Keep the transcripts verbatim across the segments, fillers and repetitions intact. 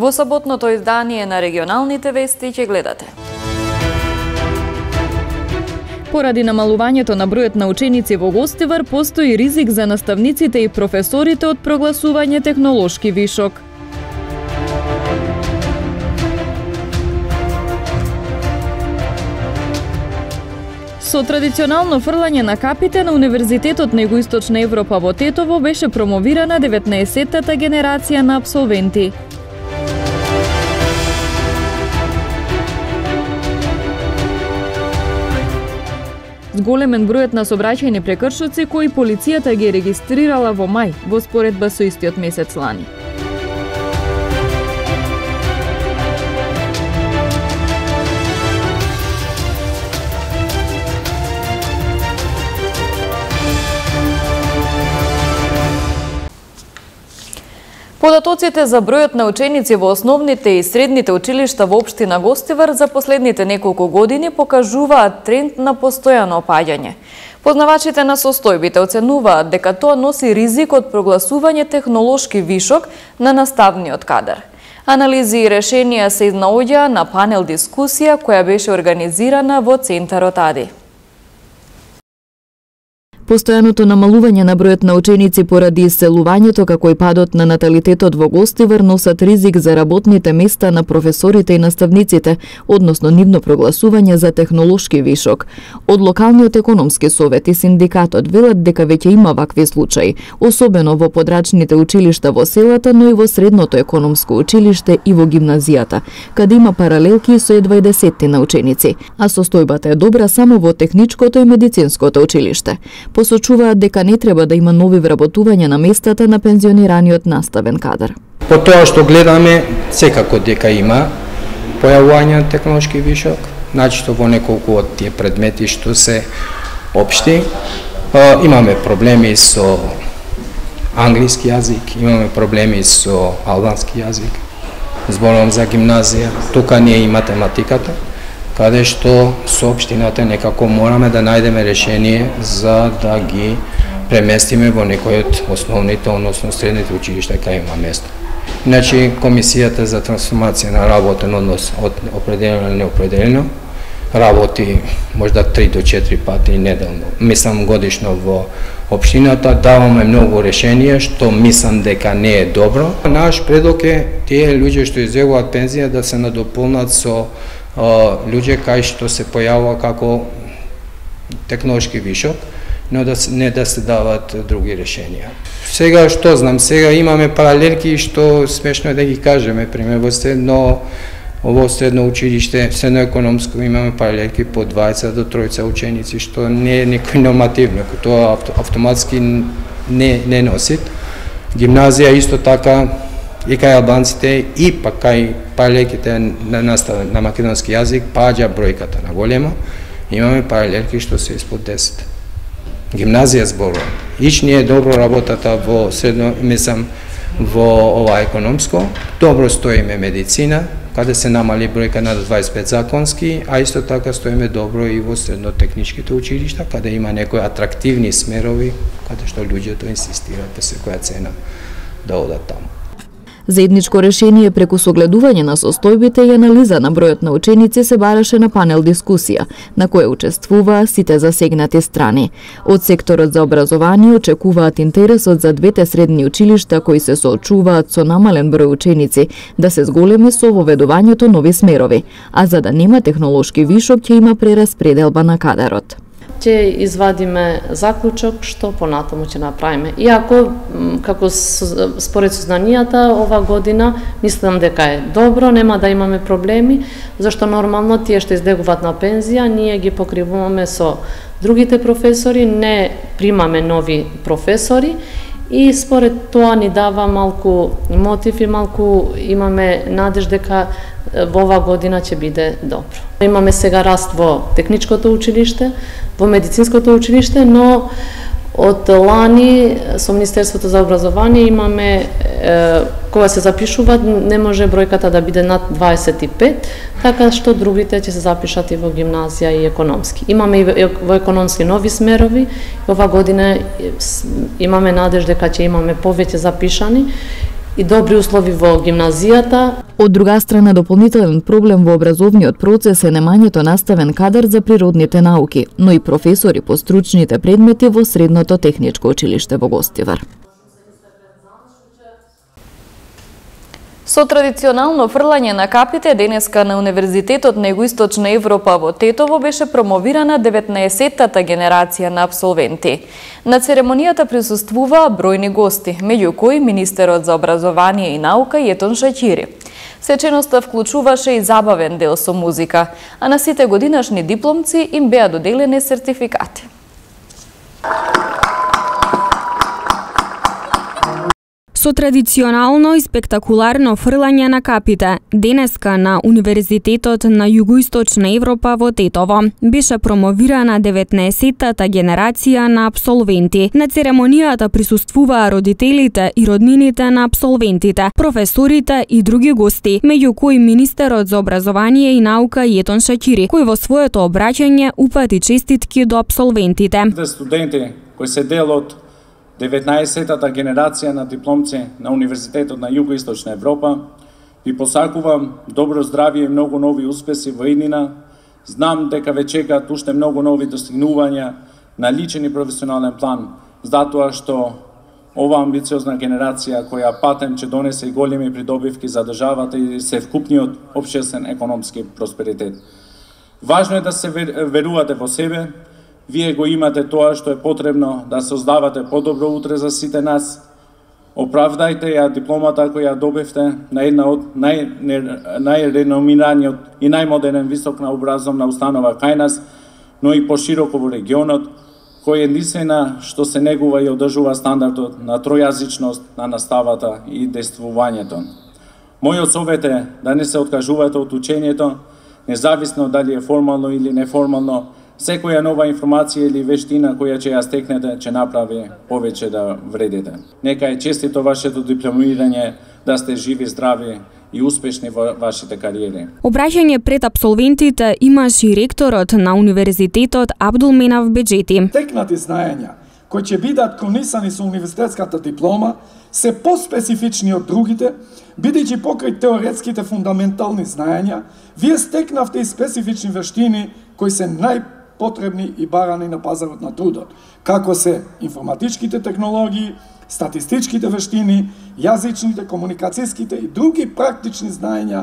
Во саботното издание на регионалните вести ќе гледате. Поради намалувањето на бројот на ученици во Гостивар, постои ризик за наставниците и професорите од прогласување технолошки вишок. Со традиционално фрлање на капите на Универзитетот на Југоисточна Европа во Тетово беше промовирана деветнаесеттата генерација на апсолвенти. Зголемен бројот на сообраќајни прекршоци кои полицијата ги регистрирала во мај во споредба со истиот месец лани. Податоците за бројот на ученици во основните и средните училишта во општина Гостивар за последните неколку години покажуваат тренд на постојано опаѓање. Познавачите на состојбите оценуваат дека тоа носи ризик од прогласување технолошки вишок на наставниот кадар. Анализи и решенија се изнаоѓаа на панел дискусија која беше организирана во Центарот АДИ. Постојаното намалување на бројот на ученици поради иселувањето како и падот на наталитетот во Гостивар носат ризик за работните места на професорите и наставниците, односно нивно прогласување за технолошки вишок. Од локалниот економски совет и синдикатот велат дека веќе има вакви случаи, особено во подрачните училишта во селата, но и во средното економско училиште и во гимназијата, каде има паралелки со едва и десеттина ученици, а состојбата е добра само во техничкото и медицинското училиште. Посочуваат дека не треба да има нови вработувања на местата на пензионираниот наставен кадар. По тоа што гледаме, секако дека има појавување на технолошки вишок, значи во неколку од тие предмети што се општи. Имаме проблеми со англиски јазик, имаме проблеми со албански јазик, зборувам за гимназија, тука не е и математиката, каде што со општината некако мораме да најдеме решение за да ги преместиме во некој од основните, односно средните училишта кај има место. Иначе, Комисијата за трансформација на работен однос од определено или неопределено работи можда три до четири пати неделно, мислам годишно во општината, даваме многу решенија што мислам дека не е добро. Наш предлог е тие луѓе што иззегуваат пензија да се надополнат со луѓе кај што се појавува како технолошки вишок, но да не да се дават други решенија. Сега што знам, сега имаме паралелки што смешно е да ги кажеме, пример во средно во средно училиште, средно економско имаме паралелки по дваесет до тројца ученици, што не е некој нормативно, тоа автоматски не не носит. Гимназија исто така и кај албанците и па кај паралелките на настава на македонски јазик паѓа бројката на голема. Имаме паралелки што се испод десет. Гимназија зборувам. Ич не е добро работата во средно, мислам, во ова економско. Добро стоиме медицина, каде се намали бројка на дваесет и пет законски, а исто така стоиме добро и во средно техничките училишта, каде има некои атрактивни смерови, каде што луѓето инсистираат по секоја цена да одат таму. Заедничко решение преку согледување на состојбите и анализа на бројот на ученици се бараше на панел дискусија, на која учествуваа сите засегнати страни. Од секторот за образование очекуваат интересот за двете средни училишта кои се соочуваат со намален број ученици да се зголеми со воведувањето нови смерови, а за да нема технолошки вишок ќе има прераспределба на кадарот. Ќе извадиме заклучок што понатаму ќе направиме. Иако, како според сознанијата, ова година мислам дека е добро, нема да имаме проблеми, зашто нормално тие што издегуваат на пензија, ние ги покривуваме со другите професори, не примаме нови професори и според тоа ни дава малку мотив и малку имаме надеж дека во ова година ќе биде добро. Имаме сега раст во техничкото училиште, во медицинското училиште, но од лани со Министерството за образование имаме, е, кога се запишуваат, не може бројката да биде над дваесет и пет, така што другите ќе се запишат и во гимназија и економски. Имаме и во економски нови смерови, ова година имаме надеж дека ќе имаме повеќе запишани и добри услови во гимназијата. Од друга страна, дополнителен проблем во образовниот процес е немањето наставен кадар за природните науки, но и професори по стручните предмети во Средното техничко училиште во Гостивар. Со традиционално фрлање на капите денеска на Универзитетот на Југоисточна Европа во Тетово беше промовирана деветнаесеттата генерација на апсолвенти. На церемонијата присуствуваа бројни гости, меѓу кои министерот за образование и наука Јетон Шаќири. Сеченоста вклучуваше и забавен дел со музика, а на сите годинашни дипломци им беа доделени сертификати. Со традиционално и спектакуларно фрлање на капите, денеска на Универзитетот на Југоисточна Европа во Тетово беше промовирана деветнаесеттата генерација на апсолвенти. На церемонијата присуствуваа родителите и роднините на апсолвентите, професорите и други гости, меѓу кои министерот за образование и наука Јетон Шаќири, кој во своето обраќање упати честитки до апсолвентите. Студенти кои се дел од деветнаесеттата генерација на дипломци на Универзитетот на Југоисточна Европа, ви посакувам добро здравје и многу нови успеси во иднина. Знам дека ве чекаат уште многу нови достигнувања на личен и професионален план, затоа што ова амбициозна генерација која патем ќе донесе и големи придобивки за државата и севкупниот општествен економски просперитет. Важно е да се верувате во себе. Вие го имате тоа што е потребно да создавате подобро утре за сите нас. Оправдајте ја дипломата која добивте на една од нај, најреномираниот и најмодерен висока образовна установа кај нас, но и пошироко во регионот, кој единствена што се негува и одржува стандардот на тројазичност на наставата и действувањето. Мојот совет е да не се откажувате од учењето, независно дали е формално или неформално. Секоја нова информација или вештина која ќе ја стекнете, ќе направи повеќе да вредите. Нека е честито вашето дипломирање, да сте живи, здрави и успешни во вашите кариери. Обраќање пред апсолвентите имаше и ректорот на Универзитетот Абдулменав Беџети. Стекнати знаења кои ќе бидат кронисани со универзитетската диплома се поспецифични од другите, бидејќи покрај теоретските фундаментални знаења, вие стекнавте и специфични вештини кои се нај потребни и барани на пазарот на трудот, како се информатичките технологии, статистичките вештини, јазичните, комуникацијските и други практични знаења,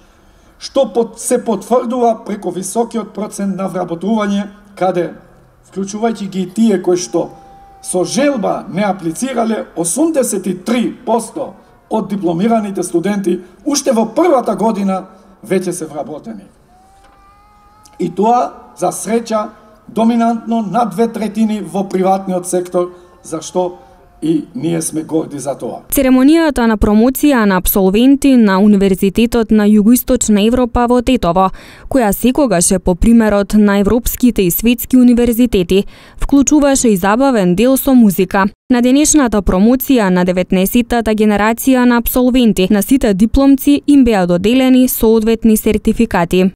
што се потврдува преку високиот процент на вработување, каде, вклучувајќи ги и тие кои што со желба не аплицирале, осумдесет и три проценти од дипломираните студенти уште во првата година веќе се вработени. И тоа, за среќа, доминантно на две третини во приватниот сектор, зашто и ние сме горди за тоа. Церемонијата на промоција на апсолвенти на Универзитетот на Југоисточна Европа во Тетово, која секогаш е по примерот на европските и светски универзитети, вклучуваше и забавен дел со музика. На денешната промоција на деветнаесеттата генерација на апсолвенти, на сите дипломци им беа доделени соодветни сертификати.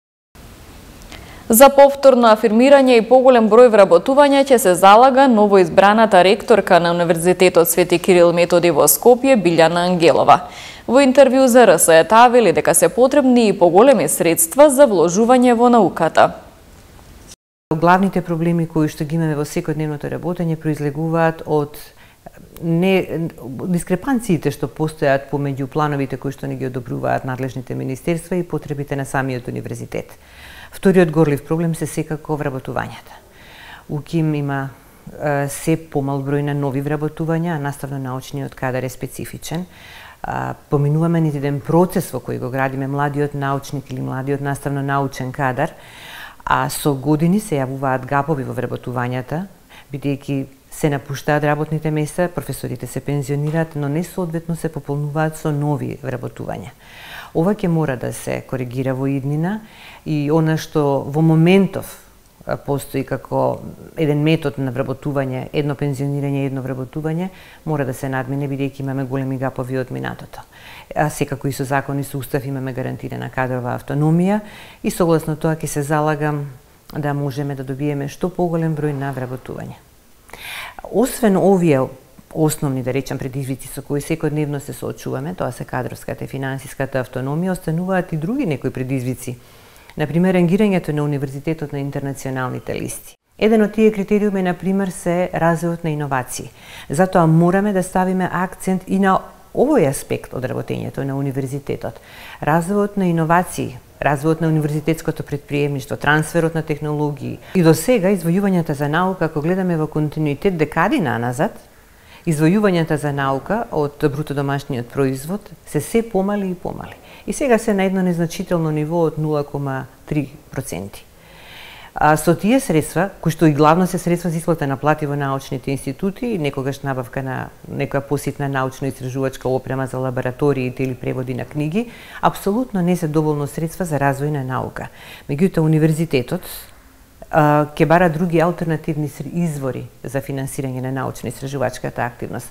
За повторно афирмирање и поголем број вработувања ќе се залага новоизбраната ректорка на Универзитетот Свети Кирил Методи во Скопје Билјана Ангелова. Во интервју за РС таа вели дека се потребни и поголеми средства за вложување во науката. Главните проблеми кои што ги имаме во секојдневното работење произлегуваат од не дискрепанциите што постојат помеѓу плановите кои што не ги одобруваат надлежните министерства и потребите на самиот универзитет. Вториот горлив проблем се секако вработувањата. УКИМ има е, се помал број на нови вработувања, а наставно-научниот кадар е специфичен. А, поминуваме нити еден процес во кој го градиме младиот научник или младиот наставно-научен кадар, а со години се јавуваат гапови во вработувањата, бидејќи се напуштаат работните места, професорите се пензионираат, но не соодветно се пополнуваат со нови вработувања. Ова ќе мора да се коригира во иднина и она што во моментов постои како еден метод на вработување, едно пензионирање, едно вработување, мора да се надмине бидејќи имаме големи гапови од минатото. А секако и со закон и со устав имаме гарантирана кадрова автономија и согласно тоа ќе се залагам да можеме да добиеме што поголем број на вработување. Освен овие основни, да речем, предизвици со кои секојдневно се соочуваме, тоа се кадровската и финансиската автономија, остануваат и други некои предизвици. Например, рангирањето на универзитетот на интернационалните листи. Еден од тие критериуми, например, се развојот на иновации. Затоа мораме да ставиме акцент и на овој аспект од работењето на универзитетот. Развојот на иновации, развојот на универзитетското предприемништво, трансферот на технологии. И до сега извојувањата за наука, ако гледаме во континуитет декади наназад, извојувањата за наука од бруто домашниот производ се се помали и помали. И сега се на едно незначително ниво од нула кома три проценти. А со тие средства, кои што и главно се средства за исплата на плати во научните институти и некогаш набавка на некоја поситна научно-истражувачка опрема за лабораториите или преводи на книги, апсолутно не се доволно средства за развој на наука. Меѓутоа, универзитетот а, ќе бара други алтернативни извори за финансирање на научно-истражувачката активност.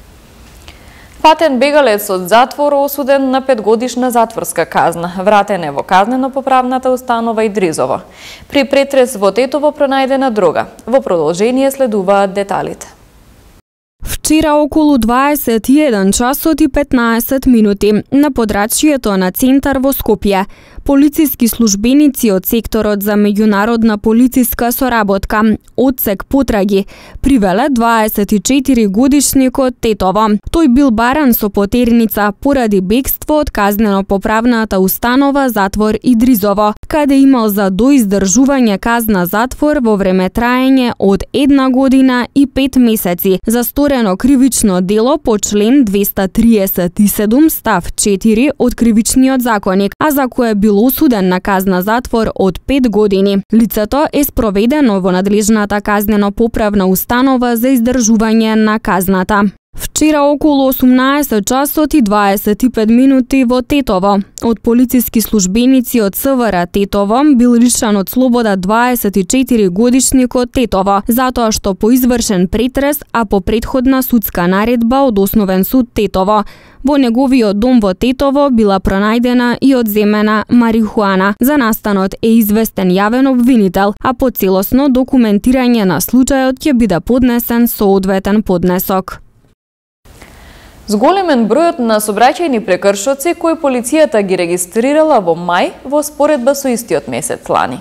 Фатен бегалец од затвор осуден на петгодишна затворска казна. Вратен е во казнено-поправната установа Идризово. При претрес во Тетово пронајдена дрога. Во продолжение следуваат деталите. Вчера околу дваесет и еден часот и петнаесет минути на подрачјето на центар во Скопје, полициски службеници од секторот за меѓународна полициска соработка, одсек потраги, привеле дваесет и четири годишникот Тетово. Тој бил баран со потерница поради бегство од казнено-поправната установа затвор Идризово, каде имал за доиздржување казна затвор во време траење од една година и пет месеци за сторено кривично дело по член двеста триесет и седум став четири од Кривичниот законник, а за кое бил осуден на казна затвор од пет години. Лицето е спроведено во надлежната казнено-поправна установа за издржување на казната. Вчера околу осумнаесет часот и дваесет и пет минути во Тетово, од полициски службеници од СВР Тетово бил лишен од слобода дваесет и четири годишникот Тетово, затоа што по извршен претрес, а по претходна судска наредба од Основен суд Тетово, во неговиот дом во Тетово била пронајдена и одземена марихуана. За настанот е известен јавен обвинител, а по целосно документирање на случајот ќе биде поднесен соодветен поднесок. Зголемен бројот на сообраќајни прекршоци кои полицијата ги регистрирала во мај во споредба со истиот месец лани.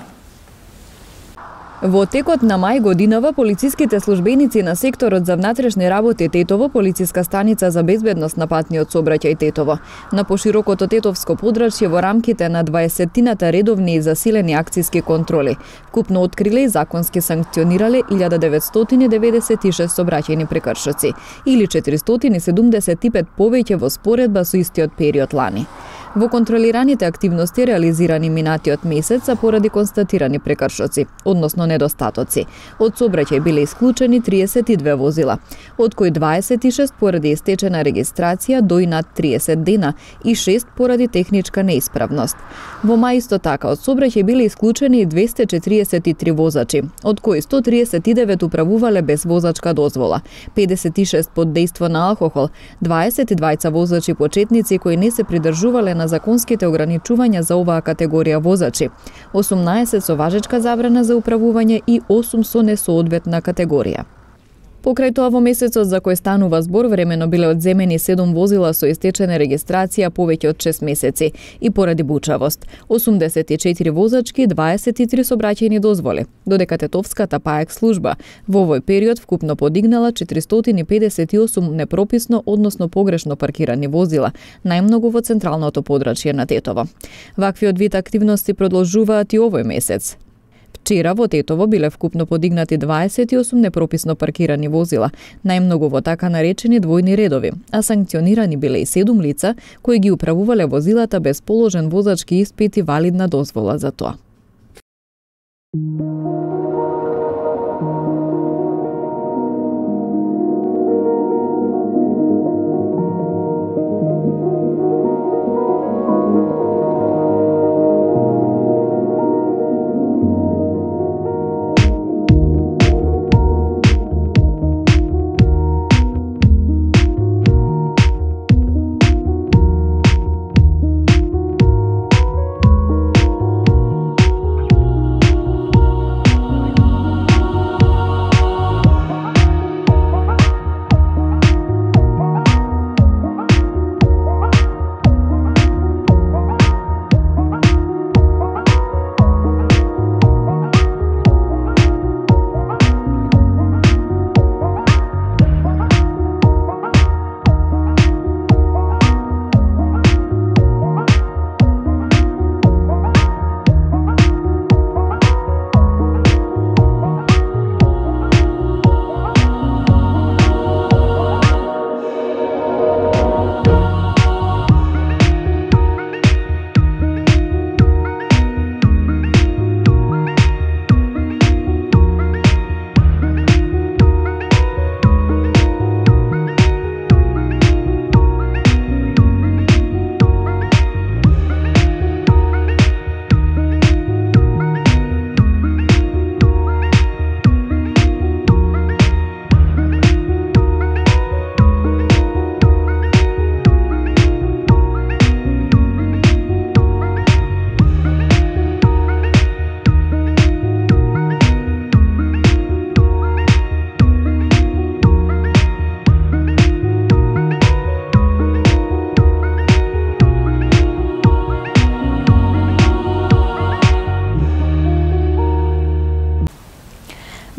Во текот на мај годинава полициските службеници на секторот за внатрешни работи Тетово, полициска станица за безбедност на патниот сообраќај Тетово, на поширокото тетовско подрачје во рамките на дваесеттината редовни и засилени акциски контроли, вкупно откриле и законски санкционирале илјада деветстотини деветдесет и шест сообраќајни прекршоци или четиристотини седумдесет и пет повеќе во споредба со истиот период лани. Во контролираните активности реализирани минатиот месец са поради констатирани прекршоци, односно недостатоци. Од сообраќај биле исклучени триесет и две возила, од кои дваесет и шест поради истечена регистрација до и над триесет дена и шест поради техничка неисправност. Во мај исто така од сообраќај биле исклучени и двесте четириесет и три возачи, од кои сто триесет и девет управувале без возачка дозвола, педесет и шест под дејство на алкохол, дваесет и двајца возачи почетници кои не се придржувале на законските ограничувања за оваа категорија возачи, осумнаесет со важечка забрана за управување и осум со несоодветна категорија. Покрај тоа во месецот за кој станува збор времено биле одземени седум возила со истечена регистрација повеќе од шест месеци и поради бучавост, осумдесет и четири возачки, дваесет и три сообраќајни дозволи, додека Тетовската ПАЕК служба во овој период вкупно подигнала четиристотини педесет и осум непрописно, односно погрешно паркирани возила, најмногу во централното подрачје на Тетово. Ваквиот вид активности продолжуваат и овој месец. Вчера во Тетово биле вкупно подигнати дваесет и осум непрописно паркирани возила, најмногу во така наречени двојни редови, а санкционирани биле и седум лица кои ги управувале возилата без положен возачки испит и валидна дозвола за тоа.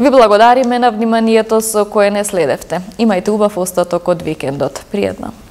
Ви благодариме на вниманието со кое не следевте. Имајте убав остаток од викендот. Пријатно.